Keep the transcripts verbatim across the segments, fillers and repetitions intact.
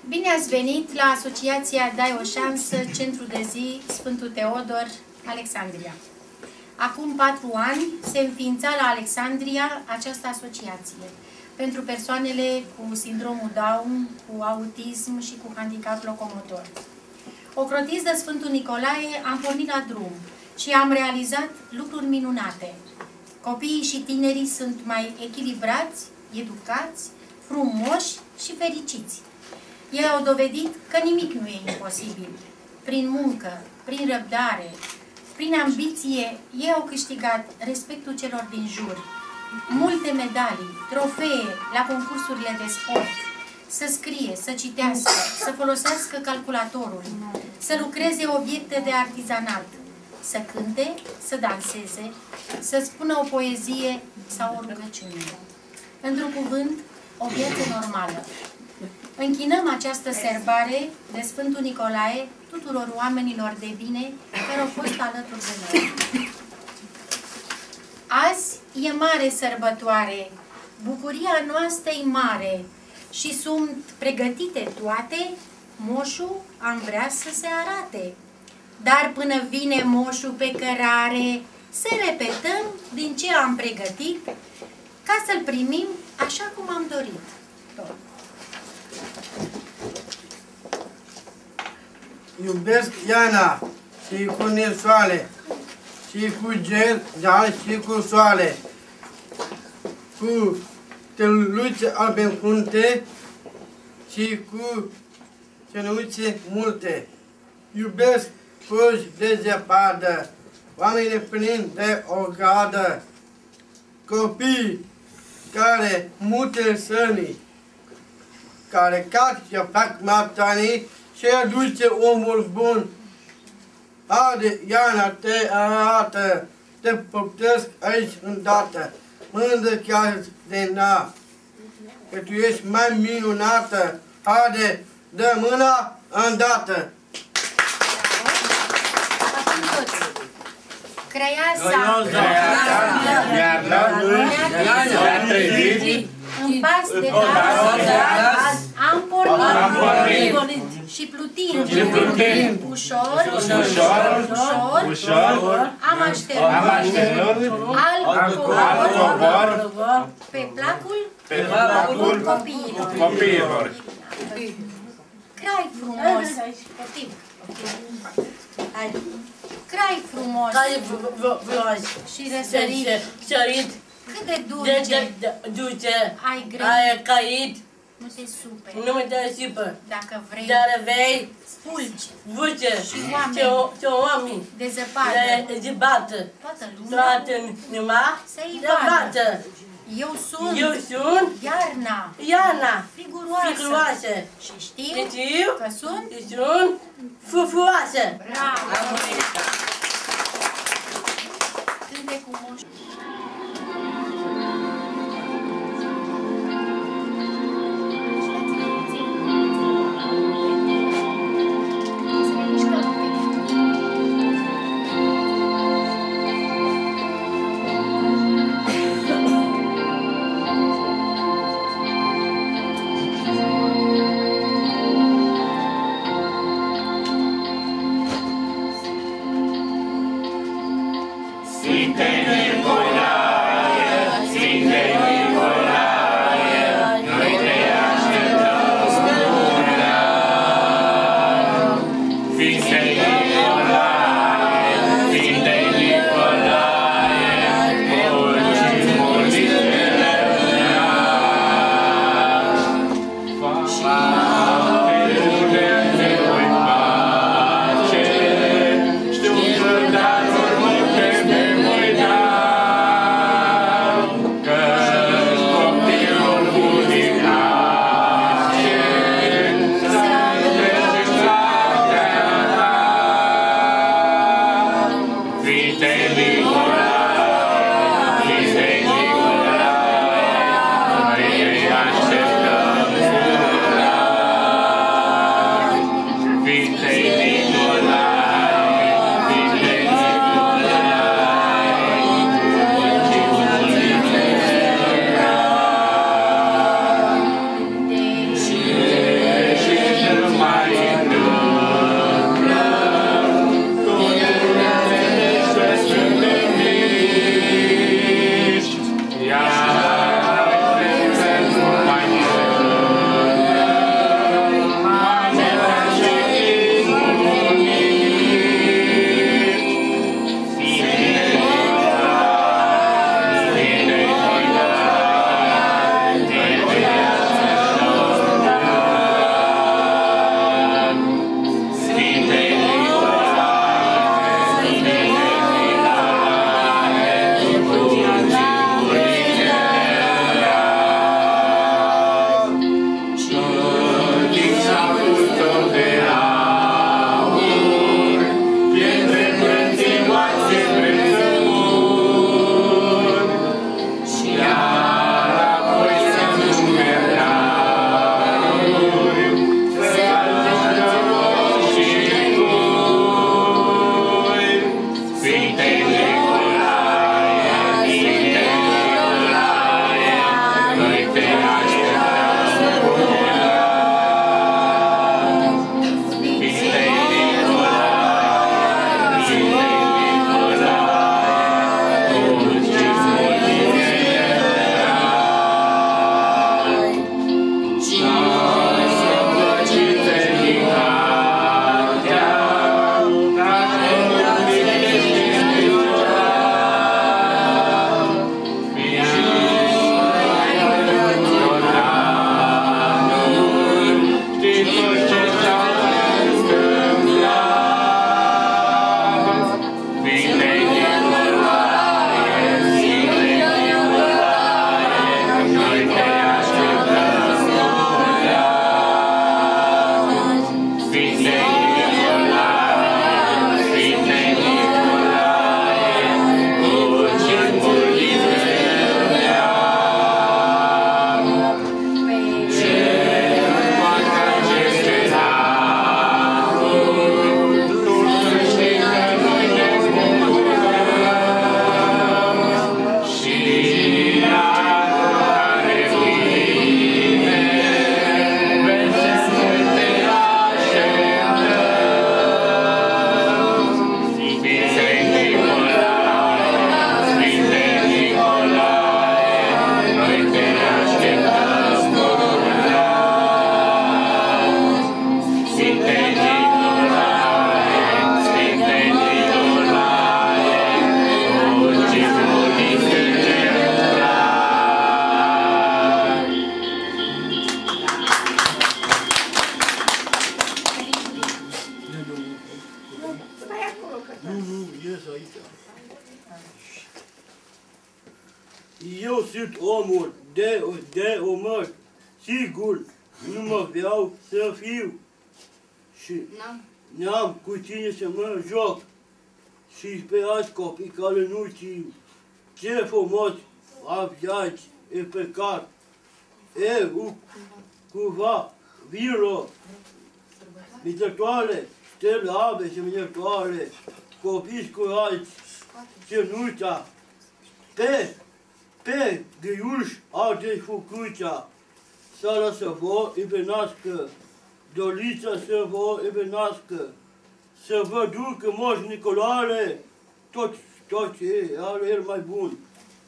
Bine ați venit la Asociația Dai o șansă, Centru de Zi Sfântul Teodor, Alexandria. Acum patru ani se înființa la Alexandria această asociație pentru persoanele cu sindromul Down, cu autism și cu handicap locomotor. Ocrotiți de Sfântul Nicolae, am pornit la drum și am realizat lucruri minunate. Copiii și tinerii sunt mai echilibrați, educați, frumoși și fericiți. Ei au dovedit că nimic nu e imposibil. Prin muncă, prin răbdare, prin ambiție, ei au câștigat respectul celor din jur. Multe medalii, trofee la concursurile de sport, să scrie, să citească, să folosească calculatorul, să lucreze obiecte de artizanat, să cânte, să danseze, să spună o poezie sau o rugăciune. Într-un cuvânt, o viață normală. Închinăm această serbare de Sfântul Nicolae tuturor oamenilor de bine care au fost alături de noi. Azi e mare sărbătoare, bucuria noastră e mare și sunt pregătite toate, moșul am vrea să se arate. Dar până vine moșul pe cărare, să repetăm din ce am pregătit ca să-l primim așa cum am dorit. Tot. Iubesc Iana și cu Nilsoale, și cu Gel, Gal și cu Soale, cu steluțe albe în frunte și cu cenuțe multe. Iubesc fugi de zăpadă, oamenii plini de ogadă, copii care mute sănii, care cac și fac matanii și aduce omul bun. Haide, Iana, te arată, te puptesc aici îndată, mândră chiar de na, că tu ești mai minunată. Haide, dă mâna îndată. Crăiasa, în pas de gaz, am pornit și plutim, ușor, ușor, am așternut, alt cobor, pe placul copiilor. Crai frumos, crai frumos și răsărit, cât de dulce, ai grăit, nu te superi, nu te superi, dacă vrei, dar vei, fulgi, fulge și oameni, ce oameni, de zăpadă, de zăpadă, toată lumea, toată lumea, să-i de vadă. Eu sunt, Eu sunt Iarna, Iana, figuroasă, figuroasă, și știu, știu că sunt, sunt fufuoasă. bravo! Cânte cu moș. Si te Eu sunt omul de, de omor. Sigur, nu mă vreau să fiu. Și n-am cu cine să mă joc. Și sperați copii care nu știu ce frumos aveați e păcat. Eu, cumva, viro, mițătoare, stelabe și minătoare, copii scurați, cenuța, pe, pe gâiuș arde fucuța, sara să vă iubenească, dolița să vă iubenească, să vă ducă Moș Nicolae, tot, tot ce are el mai bun.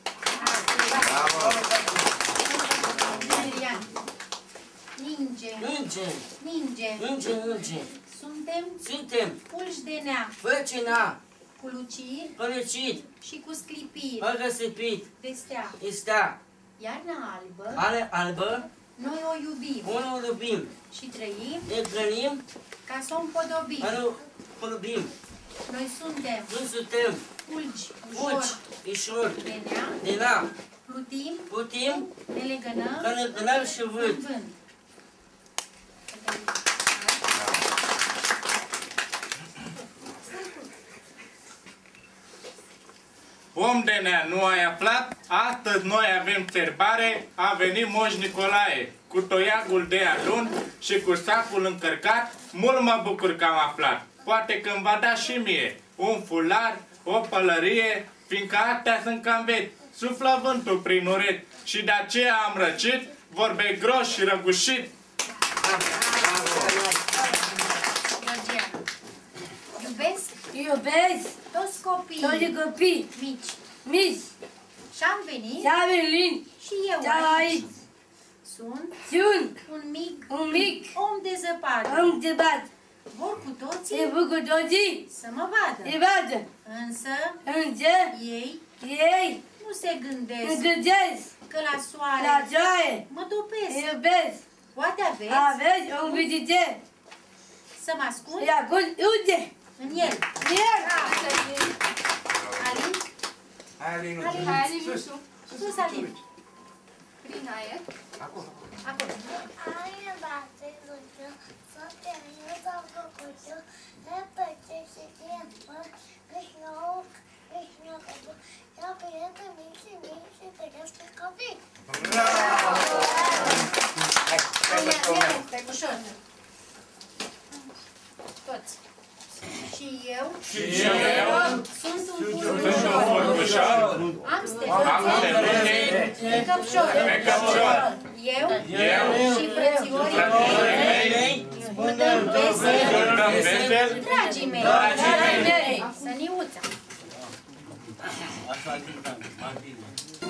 Ninge. Ninge. Ninge. Ninge, ninge. Suntem Suntem. pulși de nea. Făcina. Cu luciri. Părăcit. Și cu sclipiri. Părăsipit. De stea. Este. Iarna albă. Ale albă. Noi o iubim. Unul iubim. Și trăim. Ne grănim. Ca să o împodobim. Nu vorbim. Noi suntem. Nu suntem. Fulgi. Fulgi. Ușor. De nea. De na. Plutim. Putim. Ne legănăm. Că ne gânăm și vânt. În vânt. Om de nea, nu ai aflat? Astăzi noi avem sărbare, a venit Moș Nicolae, cu toiagul de alun și cu sacul încărcat, mult mă bucur că am aflat. Poate că îmi va da și mie un fular, o pălărie, fiindcă astea sunt cam vechi. Suflă vântul prin urechi și de aceea am răcit, vorbe gros și răgușit. Iubesc Iubesc toți copiii toți copii mici. mici. Și-am venit Și-am venit și eu și-am aici. aici. Sunt Sunt un mic, un mic om de zăpadă. om de bat. Vor cu toții Se bucur toții să mă vadă. se vadă. Însă Însă ei ei nu se gândesc îmi gândesc că la soare la joaie. mă topesc. Iubesc. Poate aveți Aveți un vizitor. să mă ascund Și acum unde? în el. El. Alin? Hai, Alinu. Alin. Hai, Alin, Sus. Sus, Alin. Prin aer. Acolo. Aia bate luciu, sote aia da cococio, repete se tiempo, es no, es no como, ya pide mi si mi si te gaste copii. Hai, ia, ia, ușor. Toți. Și eu Și eu sunt un sunt un furcușor. furcușor, Am am steluțe steluțe pe căpșor. pe căpșor. Eu Eu și frățiorii frățiorii mei mei cântăm vesel, cântăm vesel, dragii mei, dragii mei, Săniuța. Așa cântăm. Mai bine.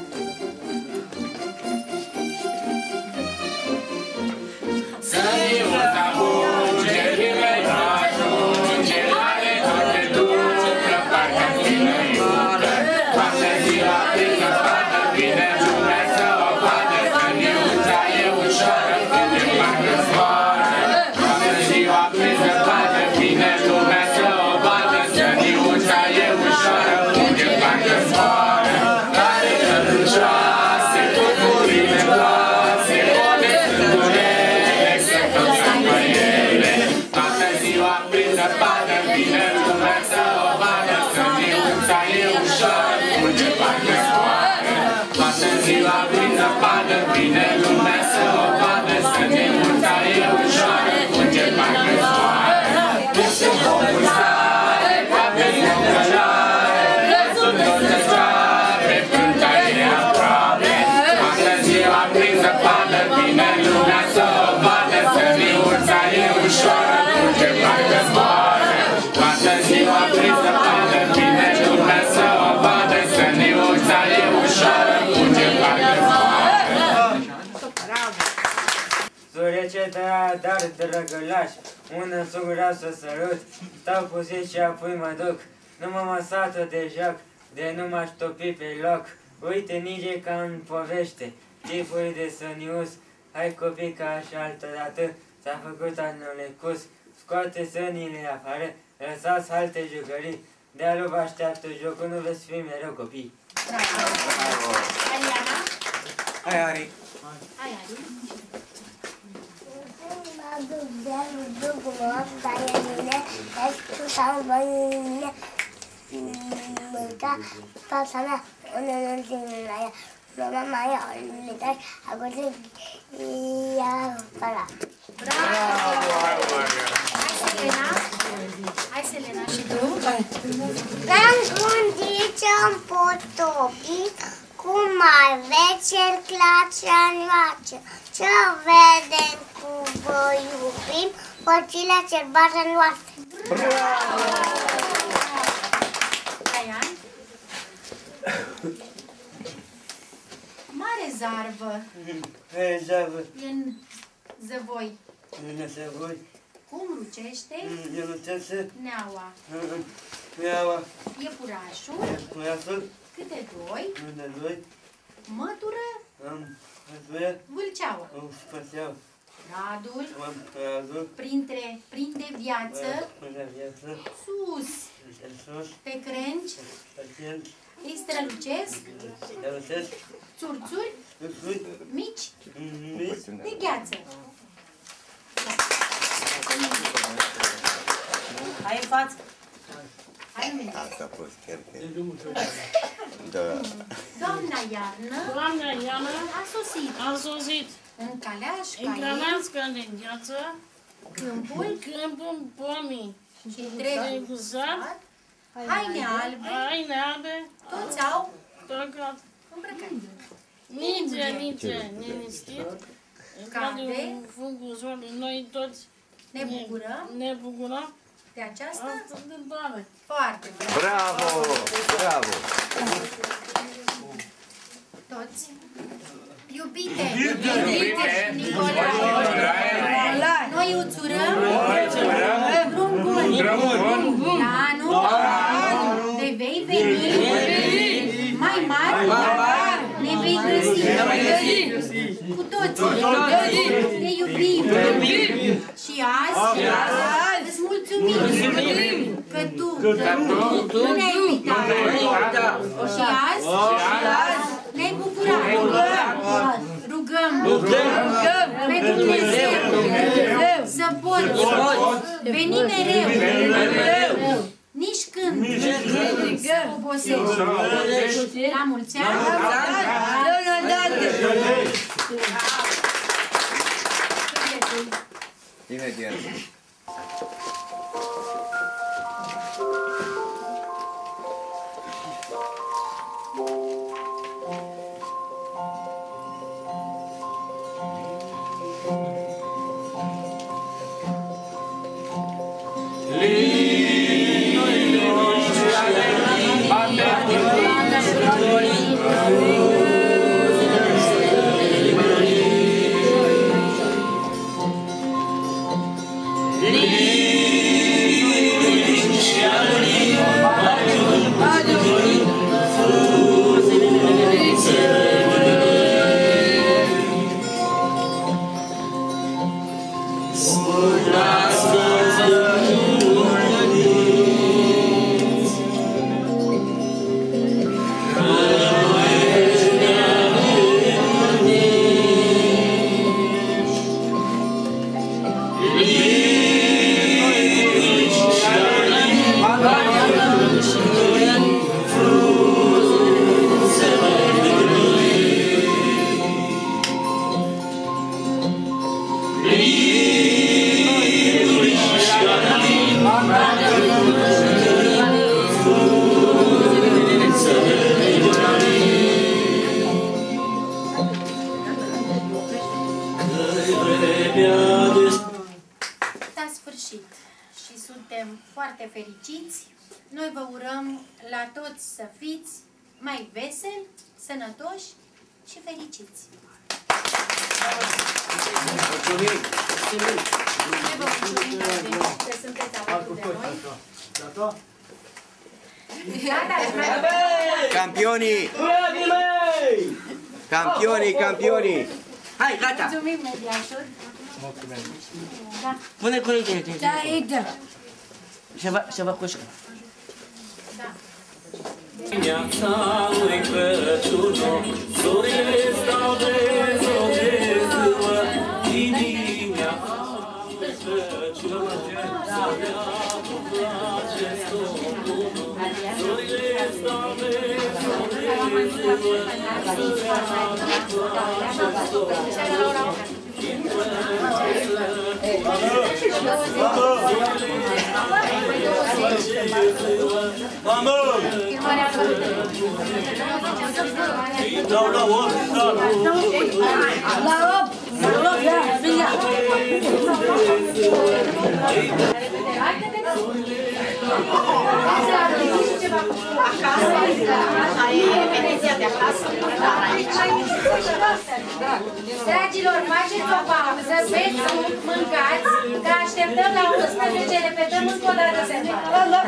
Săniuța bungerile ajunge, are toate dulce, partea ținuiută, toată ziua prin zăpadă vine lumea să o vadă. Săniuța e ușoară când e parcă zboară, toată ziua prin zăpadă vine lumea să o vadă. Săniuța e ușoară când e parcă zboară, care călducioase, cu curile gloase, one sângurele, se călțăm pe ele. Toată ziua prin zăpadă vine lumea să o vadă. Săniuța e ușoară când e parcă zboară, toată ziua prin zăpadă vine lumea să o vadă. Săniuța e ușoară când e parcă zboară. Este omul sare, ca pe zăcălare, sunt toate soare, pânta e aproape. Toată ziua prin zăpadă vine lumea să o vadă. Săniuța e ușoară când e parcă zboară, toată ziua prin zăpadă vine lumea să o vadă. Săniuța e ușoară când e parcă zboară. Surece tăia, dar drăgălaș, una sugura să sărut, stau puțin și apoi mă duc, nu m-am asată de joc, de nu m-aș topi pe loc. Uite, nici ca în poveste, tipuri de sănius, hai copii ca așa altădată, s-a făcut anul lecus, scoate sănile afară, lăsați alte jucării, de-alu vă așteaptă jocul, nu veți fi mereu copii. Bravo! Hai, Iana! Hai, Ari! Hai, Ari! Mă duc de duc mă, dar e mine, ești sau mâine, mânca, fața mea, unde nu țin la ea, mama mai uite, acolo ia para. Bravo! Hai, Selena! Hai, Selena, și tu? În condiție-mi potopi, cum ar vezi el clața noastră. Ce vedem cu vă iubim, părțile cerbare noastre. Bravo! Hai, An! Mare zarvă Hai, zavă, e în zăvoi. nu se voi, Cum rucește eu nu te să, neaua? iau, Iepurașul, iau, câte doi, nu de doi, mătură, am, azuia, vâlceaua. am spațial, Radul, am prazul, printre, prinde viață, până viață, sus, în sus, pe crengi, pacient, îi strălucesc, iarătesc, țurțuri, sus, mici, mici, de gheață. Hai în față. Hai, Mine. Asta a fost chiar că... Da. Doamna Iarnă Doamna Iana a sosit a sosit în caleașca ei, încălească de gheață, câmpul câmpul pomii și trebuie guzat, haine albe, haine albe, toți au tocat, îmbrăcat. nici, nici, liniștit, Cade. cade fungul zorului, noi toți Ne bucurăm ne bucurăm, de aceasta asta întâmplare. foarte bine. Bravo! Bravo! Toți. Iubite, Iubite, Nicolae, noi îți urăm drum bun. La anul de vei veni mai mari, ne vei găsi. Cu toții te iubim. Și azi îți mulțumim că tu ne-ai invitat. Și azi ne-ai bucurat. Rugăm pe Dumnezeu să poți veni mereu, nici când obosești. La mulți ani! Imediat. S-a sfârșit și suntem foarte fericiți. Noi vă urăm la toți să fiți mai veseli, sănătoși și fericiți. mulțumim, Noi vă mulțumim că ați venit, că sunteți alături de noi. gata? Gata, Campionii! Dragii mei! Campionii, campionii! Hai, gata! mulțumim, mediașuri. Da. Pune curintele. Da, Ida. Să vă, să vă cușcă. Da. Dimineața lui Crăciunul, zorile stau de zorile ziua, dimineața lui Crăciunul, zoria nu place Domnul, zorile stau de zorile ziua, zoria nu place Domnul. Mamă! Dau la opt, La opt! La opt, da, bine! Dragilor, faceți o pauză, beți suc, mâncați, că așteptăm la unsprezece, repetăm încă o dată semnalul.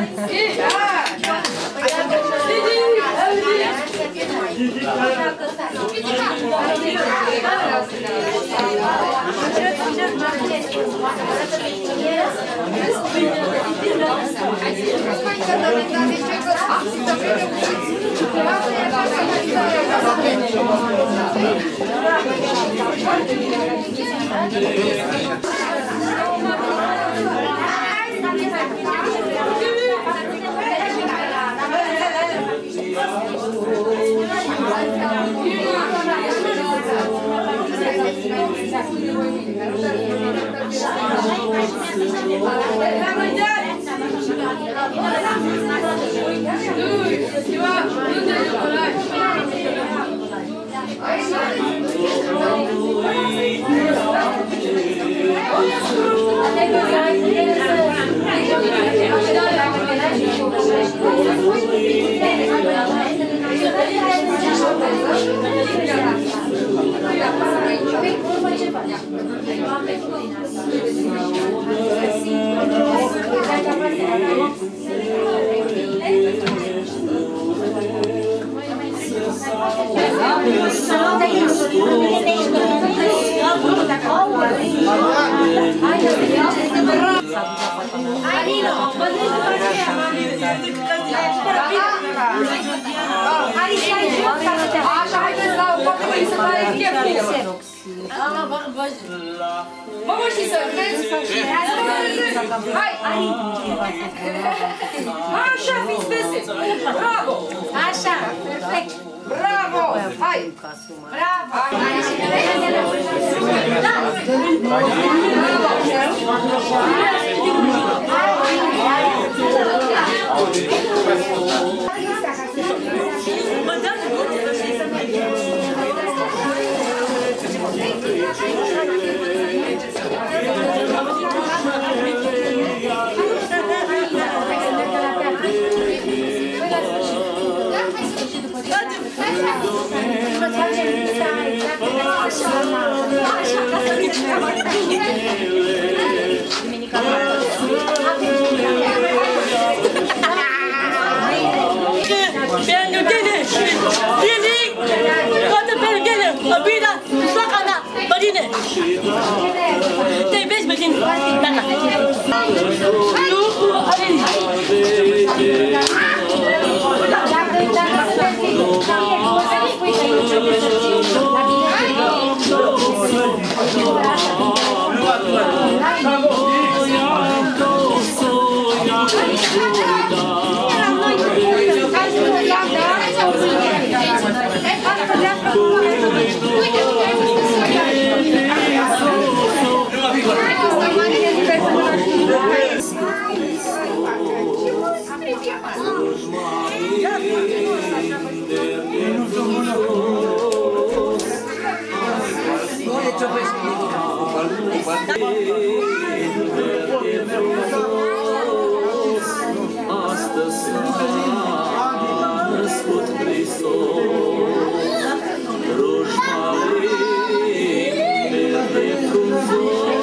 Așa, haideți la o copilă să pare cheful. Mă, mă, și să vreți? Hai, hai! Așa, fiți veseli! Bravo! Așa, perfect. Bravo! Hai! Bravo! Te iubesc pe tine, tata. Astăzi s-a născut Hristos, roșmare, verde frunzos.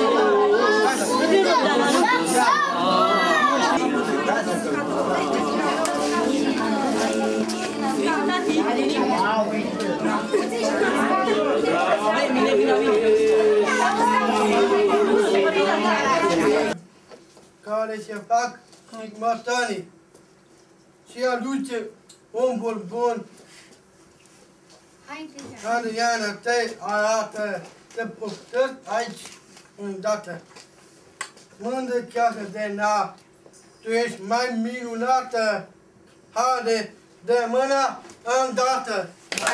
Care se fac stigmatanii și aduce umpul bun, care Iana te arată, te puptări aici îndată. Mândră cheasă de na, tu ești mai minunată, haide, de mâna îndată.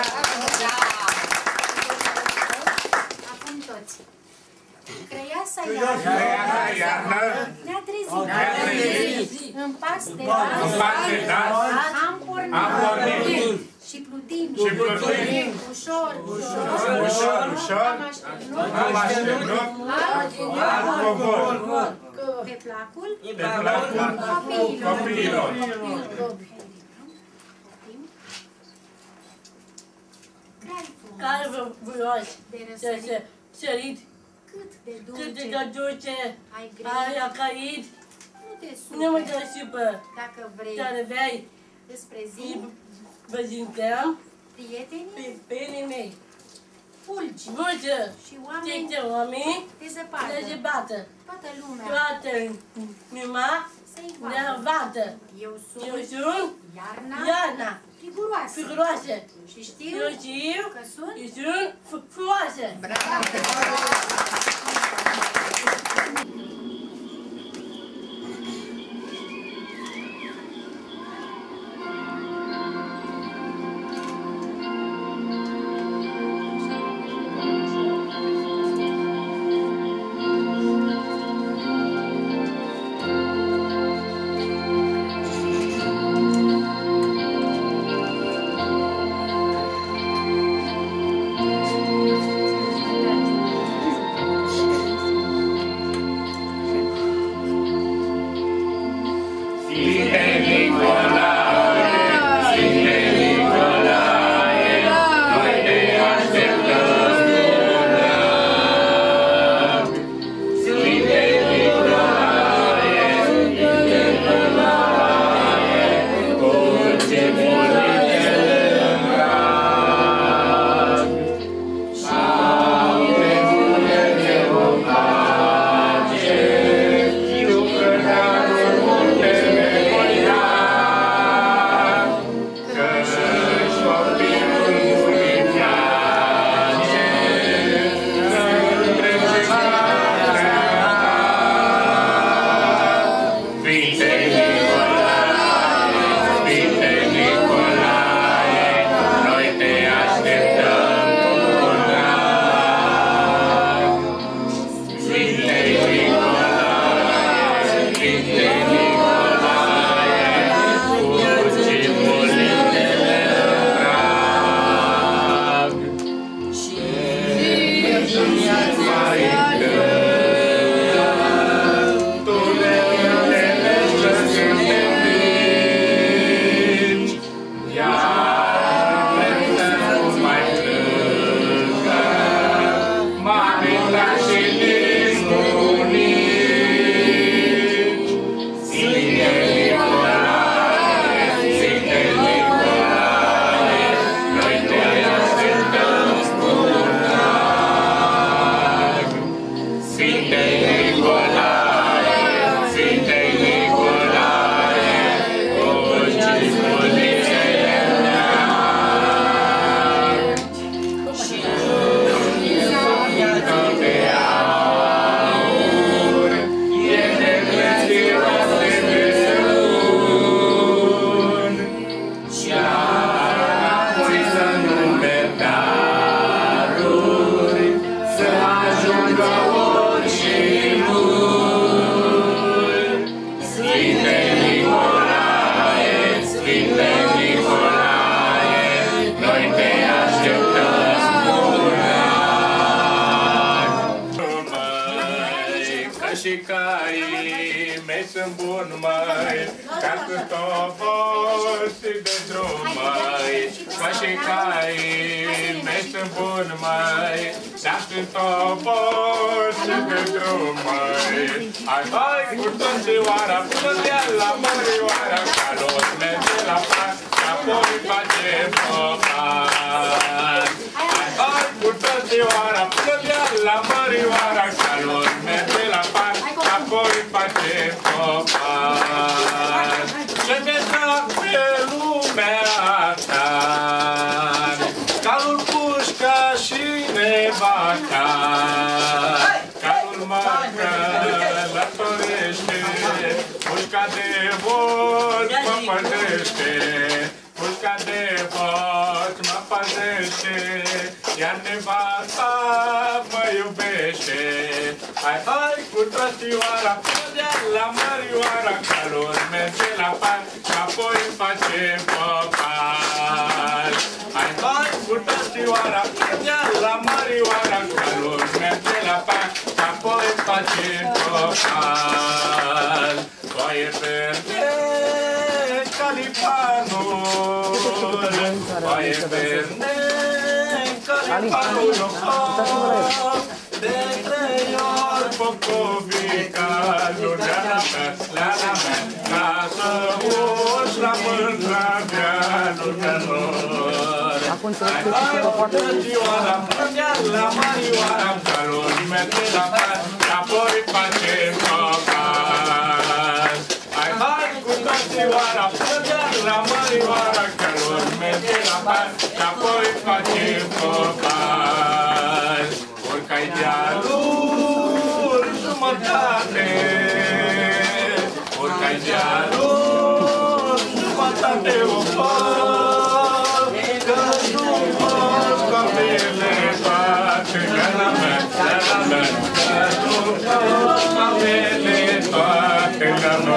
Acum toți. Creiasa Creiasa iarnă iarnă ne-a ne-a trezit. trezit. În pas de În pas de das das am pornit. am pornit. Și plutim. Și plutim. Ușor, ușor, Ușor, ușor. am așternut. Am așternut. Alt Alt covor. Pe placul Pe placul copiilor. Care vă voioși de să se sărit, cât de cât de dulce dulce ai ai greu, acait, nu te nu mă superi. dă supă, Dacă vrei, care vei, despre zi, vă zicăm, prietenii, prietenii mei, fulgi vulge, și oameni ce oameni, te zăpadă. de se bată, Toată lumea toată lumea se-i ne vadă. Eu sunt Eu sunt Iarna, Iarna, figuroasă. figuroasă, Și știu eu știu că sunt eu sunt fu- frumoasă. Sfinte Nicolae, Sfinte Nicolae, noi te așteptăm curând. Sfinte Nicolae, Sfinte Nicolae, cu ce mulțime în prag. Șapte fulge vom face, lucrătorul muntele voi da, căci copilul lui place, să-l trece calea ta. Sfinte Nicolae, Sfinte Nicolae, noi te așteptăm cu drag. Sfinte Nicolae, Sfinte Nicolae, cu cimulinele în prag. Și mai încât, tu ne întâlnești că suntem mici, iar să nu mai plângă mamita și nici bunici. Sfinte Nicolae, Sfinte Nicolae, noi te așteptăm cu drag. Sfinte Nicolae, Sfinte Nicolae, cu cimulinele în neam. Și iată de aur, e de prețioase de sun. Și apoi să nume daruri, să ajungă orice mult. Sfinte Nicolae, Sfinte Nicolae, noi te așteptăm cu drag. Măi, că și caii mei sunt bun, măi, ca să topoși de drum, măi. Că și caii mei sunt bun, măi, ca să topoși de drum, măi. Hai, hai, cu tăncioara, până la mărioara, ca lor merge la pas, apoi facem popas. Hai, hai, cu tăncioara, până la mărioara, ca lor merge la pas, apoi facem popas. Și de pe lumea poți mă păzește, pușca de poți mă păzește, iar nevasta mă iubește. Hai, hai cu trăstioara, până la Mărioara, că lor merge la par, și apoi facem popal. Hai, hai cu trăstioara, până la Mărioara, că lor merge la par, și apoi facem popal. Foaie verde, calipanul, foaie verde, calipanul, de trei ori popovica, Iuliana mea, Leana mea, ca să uși la mândra mea, Iulianor. Hai, hai, Drăgioara, până la Marioara, ca lor merge la par, și apoi facem popal. Hai, hai, cu Drăgioara, până la Marioara, ca lor merge la par, și apoi facem popal. Oricai dealuri jumătate, oricai dealuri jumătate o fac, că nu mă scapele toate, gana mea, gana mea, că nu mă scapele toate, gana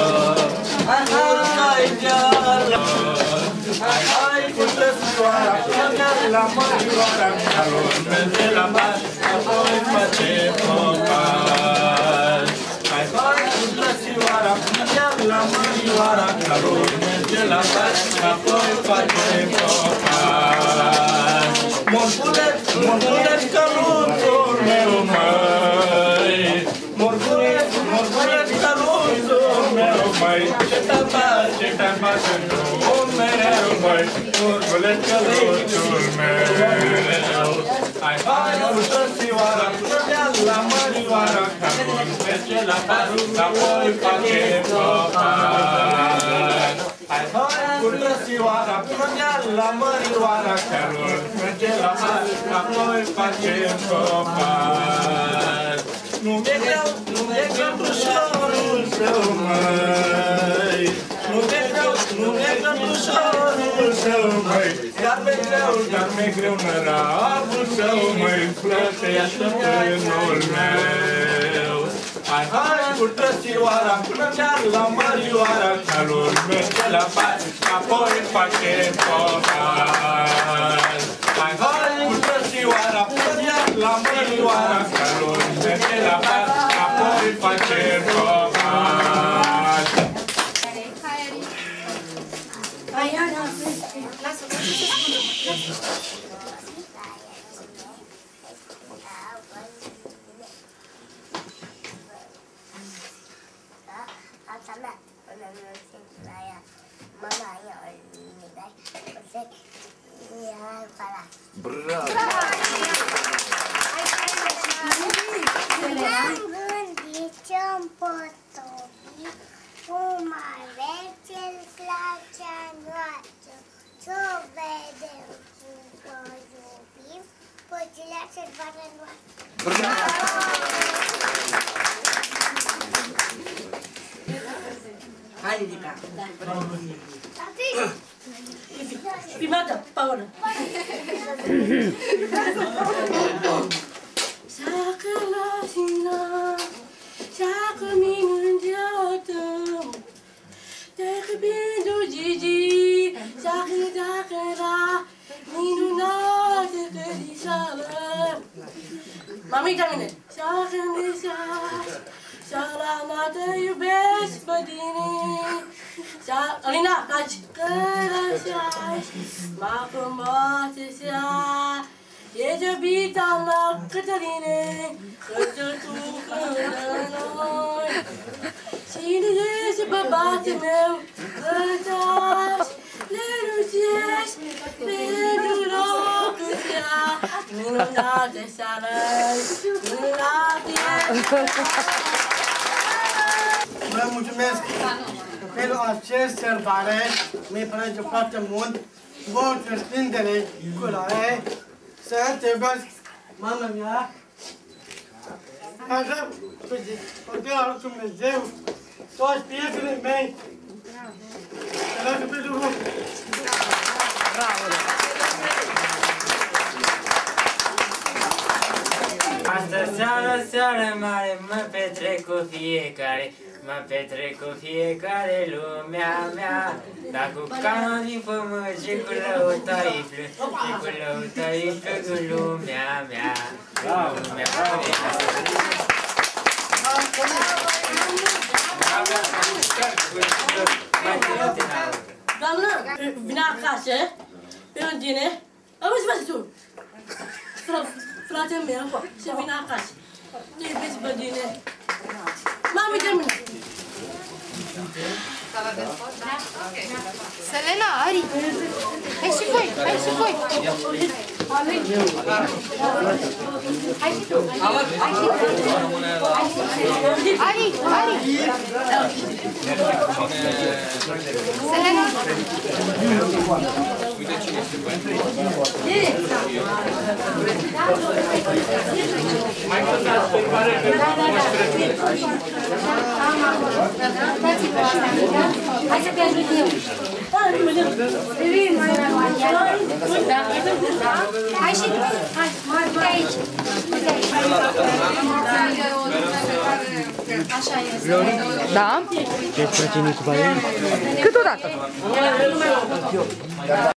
oricai dealuri, hai, hai, cu trăsitoara, până la Mărioara, ca lor merge la par, apoi facem popal. Hai, hai, cu trăsitoara, până la Mărioara, ca lor merge la par, apoi facem popal. Morculeț, morculeț, căluțul meu, măi, morculeț, morculeț, căluțul meu, măi, ce te faci, ce te faci în drum mereu, măi, morculeț, căluțul meu. Hai, hai, cu trăsitoara, până la Mărioara, ca lor merge la par, apoi facem popal. Hai, hai, cu trăsitoara, până la Mărioara, ca lor merge la par, apoi facem popal. Nu mi-e greu, nu mi-e greu dușorul său, măi, nu mi-e greu, nu mi-e greu dușorul său, măi, iar mi-e greu, iar mi-e greu nărabul său, măi, plătește pânul meu. Hai, hai, cu trăsitoara, până la Mărioara, ca lor merge la par, apoi facem popal. Hai, hai, cu trăsitoara, până la Mărioara, ca lor merge la par, apoi facem popal. Aiana, lasă-o, Bravo! N-am gândit ce-mi potopi, cum avea cel placea noastră, să vedem cum o iubim, pățilea servarea noastră. Hai, ridica. Filmată, Paola. Sacă la sina, sacă minunată, dacă bindu Gigi, sacă dacă la minunată cărișală. Mamica mine, sacă-mi de saci, Salana, te iubesc pe tine. Alina, taci, că lăsași, m-a frumoasă seara. E iubita mea, Cătăline, că tu cântă noi. Cine ești bărbatul meu, că taci, le rugești, pentru locul ea. Minunată seară, minunată Vă mulțumesc pentru acest sărbare, mi-e place foarte mult, voce stândere, culoare, să te iubesc, mama mea, așa, să-i Dumnezeu, toți prietenii mei, Astă seară, seară mare, mă petrec cu fiecare, mă petrec cu fiecare lumea mea. Dar cu canul din pământ și cu lăutarii plâng, și cu lăutarii plâng în lumea mea, în lumea mea. Doamnă, vine acasă, pe un tine, auzi, faci tu. Fratele meu, să vină acasă. Te iubiți pe tine. Mami, termină. Selena, Ari, hai și voi, hai și voi. Hai și tu, hai și tu. Ari, Ari. Selena. Uite cine se bate. Mai contați pe care Dați-vă asta, da? Hai să te ajut eu. Da? Hai și tu. Hai, uite aici. Uite aici. Așa este. Da? Câteodată.